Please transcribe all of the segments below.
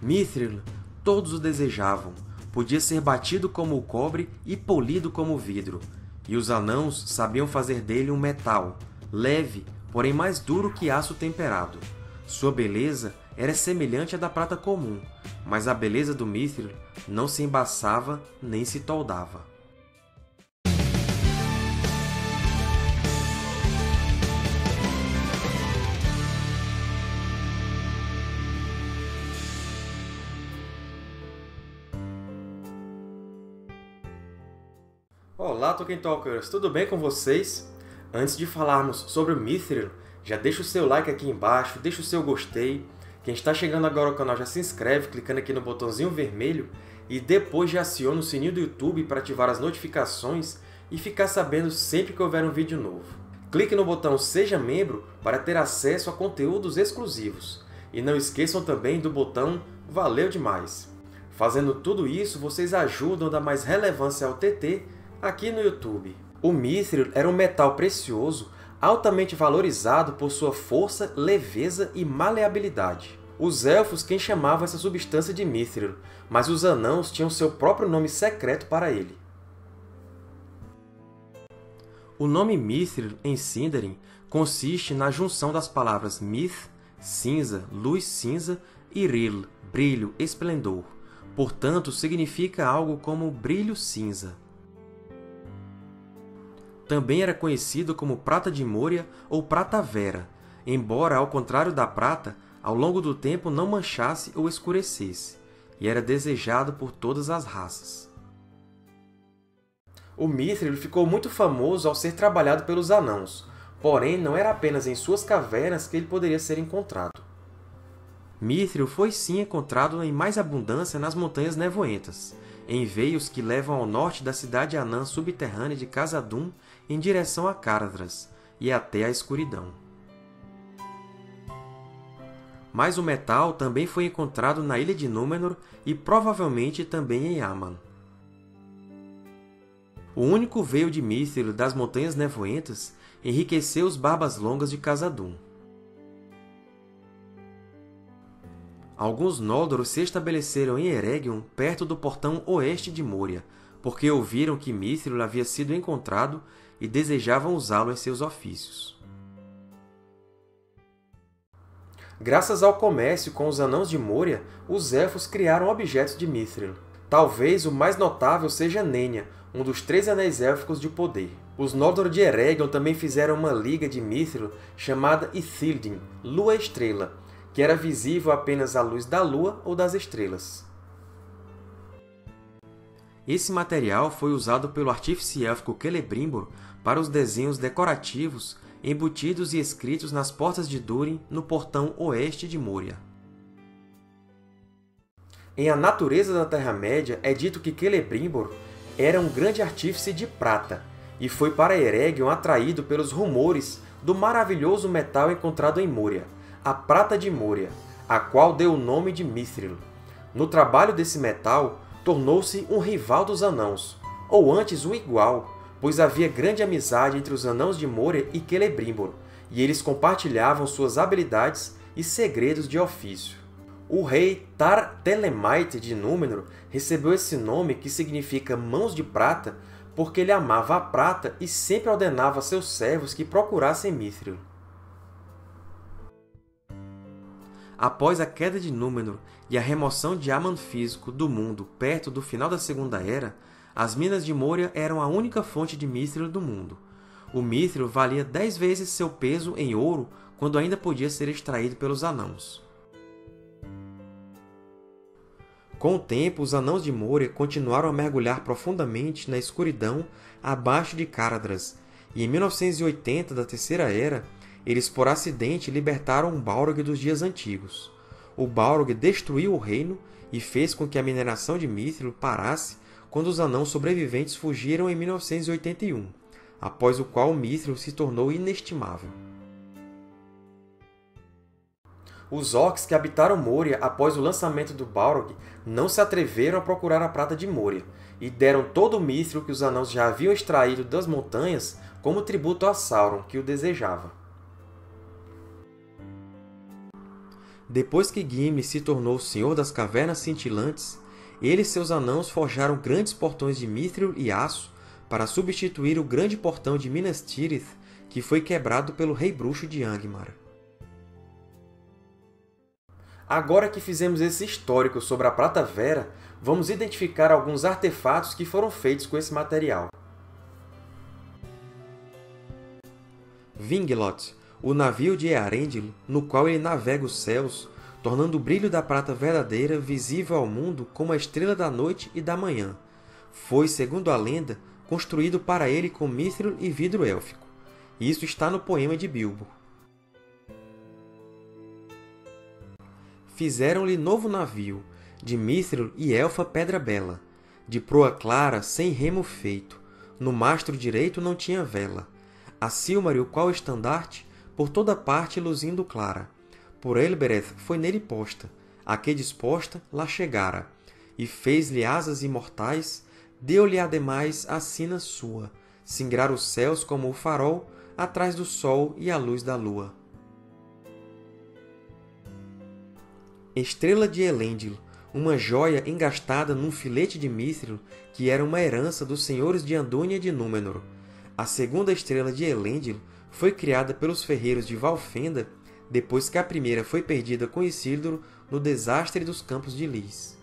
Mithril todos o desejavam. Podia ser batido como o cobre e polido como o vidro. E os anãos sabiam fazer dele um metal, leve, porém mais duro que aço temperado. Sua beleza era semelhante à da prata comum, mas a beleza do Mithril não se embaçava nem se toldava. Olá, Tolkien Talkers! Tudo bem com vocês? Antes de falarmos sobre o Mithril, já deixa o seu like aqui embaixo, deixa o seu gostei. Quem está chegando agora ao canal já se inscreve clicando aqui no botãozinho vermelho e depois já aciona o sininho do YouTube para ativar as notificações e ficar sabendo sempre que houver um vídeo novo. Clique no botão Seja Membro para ter acesso a conteúdos exclusivos. E não esqueçam também do botão Valeu Demais! Fazendo tudo isso, vocês ajudam a dar mais relevância ao TT aqui no YouTube. O Mithril era um metal precioso, altamente valorizado por sua força, leveza e maleabilidade. Os Elfos quem chamavam essa substância de Mithril, mas os Anãos tinham seu próprio nome secreto para ele. O nome Mithril, em Sindarin, consiste na junção das palavras Mith, cinza, luz cinza, e Ril, brilho, esplendor. Portanto, significa algo como brilho cinza. Também era conhecido como prata de Moria ou prata vera, embora, ao contrário da prata, ao longo do tempo não manchasse ou escurecesse, e era desejado por todas as raças. O Mithril ficou muito famoso ao ser trabalhado pelos Anãos, porém não era apenas em suas cavernas que ele poderia ser encontrado. Mithril foi sim encontrado em mais abundância nas Montanhas Nevoentas, em veios que levam ao norte da cidade anã subterrânea de Khazad-dûm em direção a Caradhras e até a escuridão. Mas o metal também foi encontrado na Ilha de Númenor e provavelmente também em Aman. O único veio de Mithril das Montanhas Nevoentas enriqueceu os Barbas Longas de Khazad-dûm. Alguns Noldoros se estabeleceram em Eregion, perto do portão oeste de Moria, porque ouviram que Mithril havia sido encontrado e desejavam usá-lo em seus ofícios. Graças ao comércio com os Anãos de Moria, os Elfos criaram objetos de Mithril. Talvez o mais notável seja Nenya, um dos 3 Anéis Élficos de Poder. Os Noldor de Eregion também fizeram uma liga de Mithril chamada Ithildin, Lua-Estrela, que era visível apenas à luz da lua ou das estrelas. Esse material foi usado pelo artífice élfico Celebrimbor para os desenhos decorativos embutidos e escritos nas portas de Durin no portão oeste de Moria. Em A Natureza da Terra-média é dito que Celebrimbor era um grande artífice de prata e foi para Eregion atraído pelos rumores do maravilhoso metal encontrado em Moria, a prata de Moria, a qual deu o nome de Mithril. No trabalho desse metal, tornou-se um rival dos Anãos, ou antes um igual, pois havia grande amizade entre os Anãos de Moria e Celebrimbor, e eles compartilhavam suas habilidades e segredos de ofício. O rei Tar-Telemaite de Númenor recebeu esse nome, que significa Mãos de Prata, porque ele amava a prata e sempre ordenava a seus servos que procurassem Mithril. Após a queda de Númenor e a remoção de Aman físico do mundo perto do final da Segunda Era, as minas de Moria eram a única fonte de Mithril do mundo. O Mithril valia 10 vezes seu peso em ouro quando ainda podia ser extraído pelos Anãos. Com o tempo, os Anãos de Moria continuaram a mergulhar profundamente na escuridão abaixo de Caradhras, e em 1980 da Terceira Era, eles por acidente libertaram um Balrog dos dias antigos. O Balrog destruiu o reino e fez com que a mineração de Mithril parasse quando os Anãos sobreviventes fugiram em 1981, após o qual o Mithril se tornou inestimável. Os Orcs que habitaram Moria após o lançamento do Balrog não se atreveram a procurar a prata de Moria, e deram todo o Mithril que os Anãos já haviam extraído das montanhas como tributo a Sauron, que o desejava. Depois que Gimli se tornou o Senhor das Cavernas Cintilantes, ele e seus anãos forjaram grandes portões de mithril e aço para substituir o grande portão de Minas Tirith, que foi quebrado pelo Rei Bruxo de Angmar. Agora que fizemos esse histórico sobre a Prata Vera, vamos identificar alguns artefatos que foram feitos com esse material. Vingelot, o navio de Earendil, no qual ele navega os céus, tornando o brilho da prata verdadeira visível ao mundo como a estrela da noite e da manhã. Foi, segundo a lenda, construído para ele com mithril e vidro élfico. Isso está no poema de Bilbo. Fizeram-lhe novo navio, de mithril e elfa pedra bela, de proa clara, sem remo feito. No mastro direito não tinha vela. A Silmaril, qual estandarte, por toda parte luzindo clara. Por Elbereth foi nele posta, a que disposta lá chegara, e fez-lhe asas imortais, deu-lhe ademais a sina sua, singrar os céus como o farol, atrás do sol e à luz da lua. Estrela de Elendil, uma joia engastada num filete de mithril que era uma herança dos senhores de Andúnia e de Númenor. A segunda estrela de Elendil foi criada pelos ferreiros de Valfenda depois que a primeira foi perdida com Isildur no desastre dos Campos de Lys.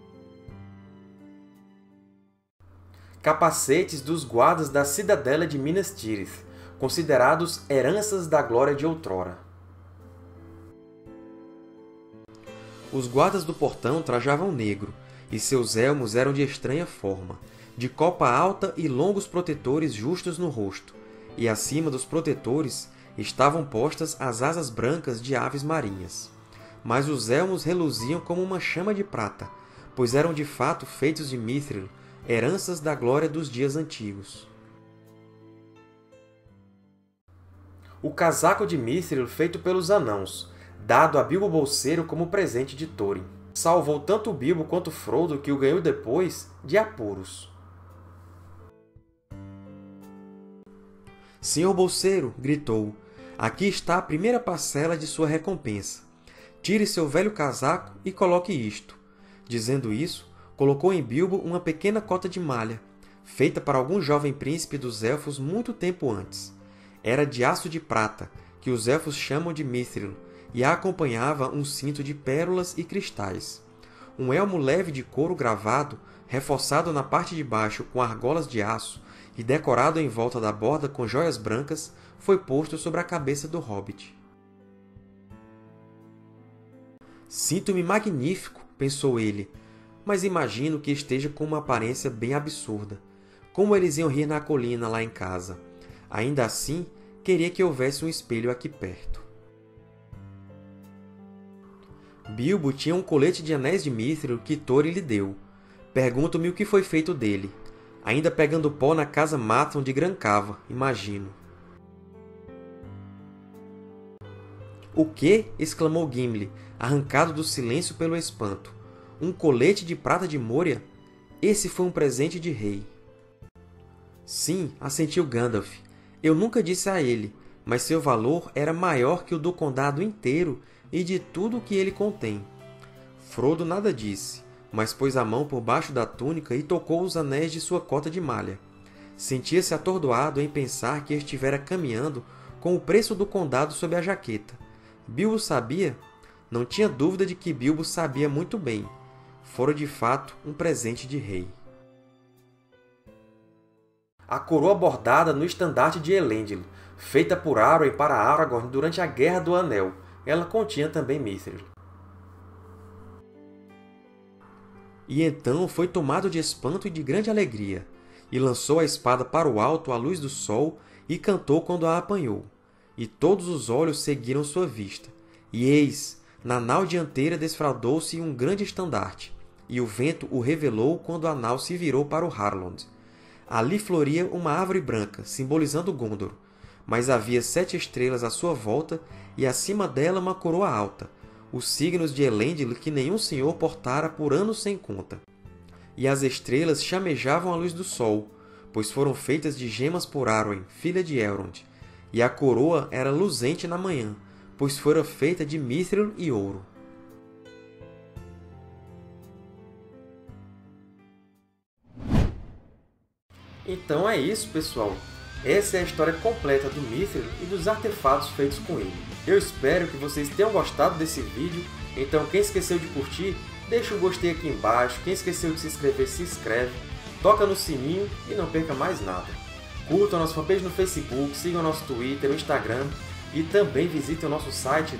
Capacetes dos guardas da Cidadela de Minas Tirith, considerados heranças da glória de outrora. Os guardas do portão trajavam negro, e seus elmos eram de estranha forma, de copa alta e longos protetores justos no rosto, e acima dos protetores estavam postas as asas brancas de aves marinhas. Mas os elmos reluziam como uma chama de prata, pois eram de fato feitos de mithril, heranças da glória dos dias antigos. O casaco de mithril feito pelos anãos, dado a Bilbo Bolseiro como presente de Thorin. Salvou tanto Bilbo quanto Frodo, que o ganhou depois, de apuros. Senhor Bolseiro, gritou, aqui está a primeira parcela de sua recompensa. Tire seu velho casaco e coloque isto. Dizendo isso, colocou em Bilbo uma pequena cota de malha, feita para algum jovem príncipe dos Elfos muito tempo antes. Era de aço de prata, que os Elfos chamam de mithril, e a acompanhava um cinto de pérolas e cristais. Um elmo leve de couro gravado, reforçado na parte de baixo com argolas de aço e decorado em volta da borda com joias brancas, foi posto sobre a cabeça do hobbit. Sinto-me magnífico, pensou ele, mas imagino que esteja com uma aparência bem absurda. Como eles iam rir na colina lá em casa? Ainda assim, queria que houvesse um espelho aqui perto. Bilbo tinha um colete de anéis de mithril que Thorin lhe deu. Pergunto-me o que foi feito dele. Ainda pegando pó na casa Mathon de Grancava, imagino. O quê? Exclamou Gimli, arrancado do silêncio pelo espanto. Um colete de prata de Moria? Esse foi um presente de rei. Sim, assentiu Gandalf. Eu nunca disse a ele, mas seu valor era maior que o do condado inteiro e de tudo o que ele contém. Frodo nada disse, mas pôs a mão por baixo da túnica e tocou os anéis de sua cota de malha. Sentia-se atordoado em pensar que estivera caminhando com o preço do condado sob a jaqueta. Bilbo sabia? Não tinha dúvida de que Bilbo sabia muito bem. Fora de fato um presente de rei. A coroa bordada no estandarte de Elendil, feita por Arwen para Aragorn durante a Guerra do Anel. Ela continha também mithril. E então foi tomado de espanto e de grande alegria, e lançou a espada para o alto à luz do sol, e cantou quando a apanhou. E todos os olhos seguiram sua vista. E eis, na nau dianteira desfraldou-se um grande estandarte, e o vento o revelou quando a nau se virou para o Harlond. Ali floria uma árvore branca, simbolizando Gondor, mas havia 7 estrelas à sua volta, e acima dela uma coroa alta, os signos de Elendil que nenhum senhor portara por anos sem conta. E as estrelas chamejavam a luz do sol, pois foram feitas de gemas por Arwen, filha de Elrond, e a coroa era luzente na manhã, pois fora feita de mithril e ouro. Então é isso, pessoal! Essa é a história completa do Mithril e dos artefatos feitos com ele. Eu espero que vocês tenham gostado desse vídeo, então quem esqueceu de curtir, deixa o gostei aqui embaixo, quem esqueceu de se inscrever, se inscreve, toca no sininho e não perca mais nada. Curtam a nossa fanpage no Facebook, sigam nosso Twitter, o Instagram e também visitem o nosso site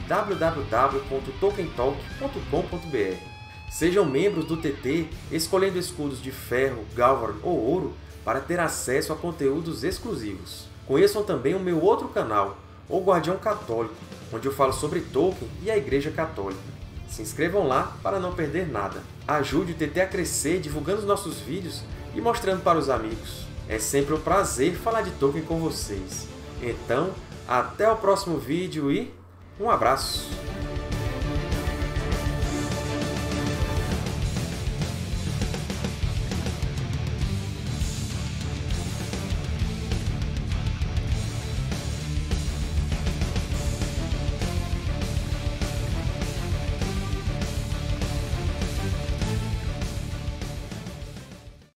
www.tolkientalk.com.br. Sejam membros do TT escolhendo escudos de ferro, galvan ou ouro para ter acesso a conteúdos exclusivos. Conheçam também o meu outro canal, O Guardião Católico, onde eu falo sobre Tolkien e a Igreja Católica. Se inscrevam lá para não perder nada. Ajude o TT a crescer divulgando os nossos vídeos e mostrando para os amigos. É sempre um prazer falar de Tolkien com vocês. Então, até o próximo vídeo e um abraço!